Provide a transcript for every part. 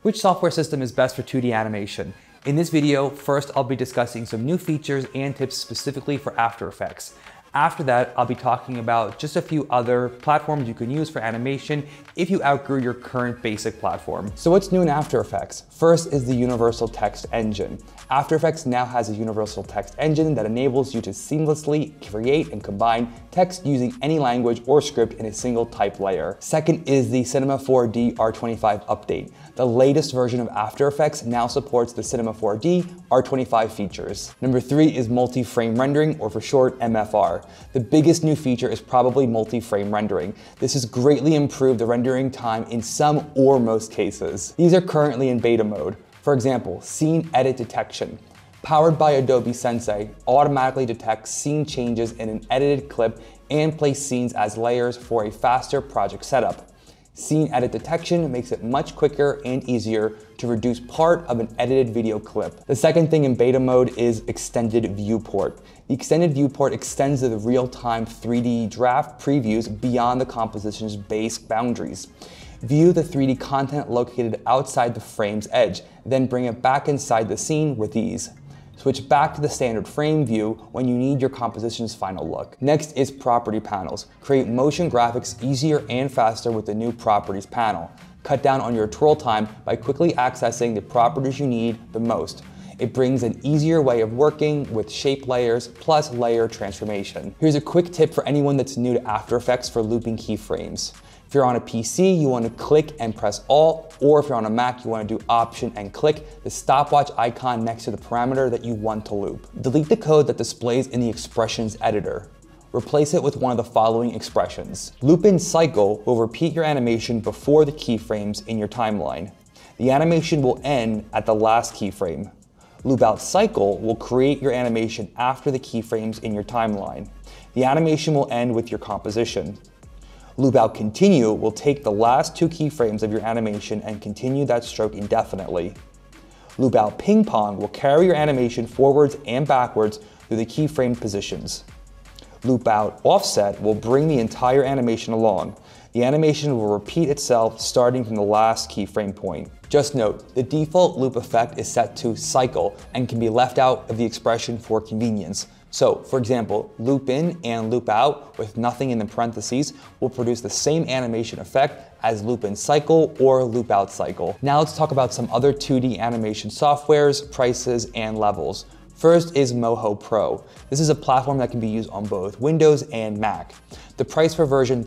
Which software system is best for 2D animation? In this video, first I'll be discussing some new features and tips specifically for After Effects. After that, I'll be talking about just a few other platforms you can use for animation if you outgrew your current basic platform. So what's new in After Effects? First is the Universal Text Engine. After Effects now has a Universal Text Engine that enables you to seamlessly create and combine text using any language or script in a single type layer. Second is the Cinema 4D R25 update. The latest version of After Effects now supports the Cinema 4D R25 features. Number 3 is multi-frame rendering, or for short, MFR. The biggest new feature is probably multi-frame rendering. This has greatly improved the rendering time in some or most cases. These are currently in beta mode. For example, scene edit detection. Powered by Adobe Sensei, automatically detects scene changes in an edited clip and places scenes as layers for a faster project setup. Scene edit detection makes it much quicker and easier to reduce part of an edited video clip. The second thing in beta mode is extended viewport. The extended viewport extends the real-time 3D draft previews beyond the composition's base boundaries. View the 3D content located outside the frame's edge, then bring it back inside the scene with ease. Switch back to the standard frame view when you need your composition's final look. Next is property panels. Create motion graphics easier and faster with the new properties panel. Cut down on your twirl time by quickly accessing the properties you need the most. It brings an easier way of working with shape layers plus layer transformation. Here's a quick tip for anyone that's new to After Effects for looping keyframes. If you're on a PC, you want to click and press Alt, or if you're on a Mac, you want to do Option and click the stopwatch icon next to the parameter that you want to loop. Delete the code that displays in the expressions editor. Replace it with one of the following expressions. Loop in cycle will repeat your animation before the keyframes in your timeline. The animation will end at the last keyframe. Loop out cycle will create your animation after the keyframes in your timeline. The animation will end with your composition. Loop out continue will take the last 2 keyframes of your animation and continue that stroke indefinitely. Loop out ping pong will carry your animation forwards and backwards through the keyframe positions. Loop out offset will bring the entire animation along. The animation will repeat itself starting from the last keyframe point. Just note, the default loop effect is set to cycle and can be left out of the expression for convenience. So, for example, loop in and loop out with nothing in the parentheses will produce the same animation effect as loop in cycle or loop out cycle. Now let's talk about some other 2D animation softwares, prices, and levels. First is Moho Pro. This is a platform that can be used on both Windows and Mac. The price for version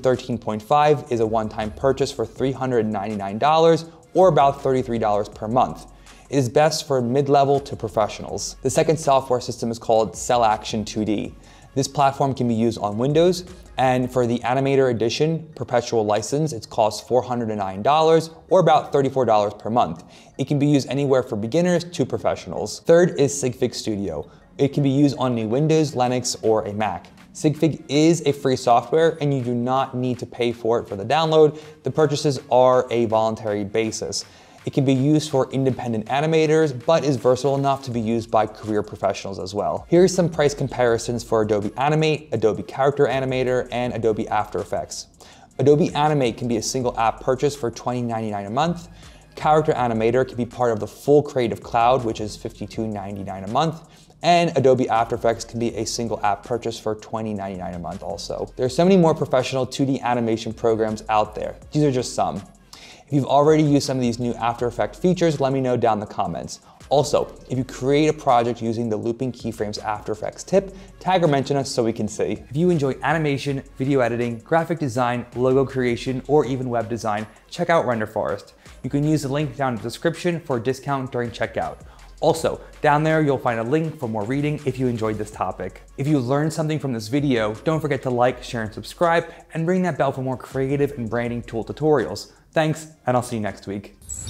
13.5 is a one-time purchase for $399 or about $33 per month. It is best for mid-level to professionals. The second software system is called Cell Action 2D. This platform can be used on Windows, and for the Animator Edition perpetual license, it costs $409 or about $34 per month. It can be used anywhere for beginners to professionals. Third is Synfig Studio. It can be used on a Windows, Linux, or a Mac. Synfig is a free software and you do not need to pay for it for the download. The purchases are a voluntary basis. It can be used for independent animators, but is versatile enough to be used by career professionals as well. Here's some price comparisons for Adobe Animate, Adobe Character Animator, and Adobe After Effects. Adobe Animate can be a single app purchase for $20.99 a month. Character Animator can be part of the full Creative Cloud, which is $52.99 a month. And Adobe After Effects can be a single app purchase for $20.99 a month also. There are so many more professional 2D animation programs out there. These are just some. If you've already used some of these new After Effects features, let me know down in the comments. Also, if you create a project using the looping keyframes After Effects tip, tag or mention us so we can see. If you enjoy animation, video editing, graphic design, logo creation, or even web design, check out Renderforest. You can use the link down in the description for a discount during checkout. Also, down there you'll find a link for more reading if you enjoyed this topic. If you learned something from this video, don't forget to like, share, and subscribe, and ring that bell for more creative and branding tool tutorials. Thanks, and I'll see you next week.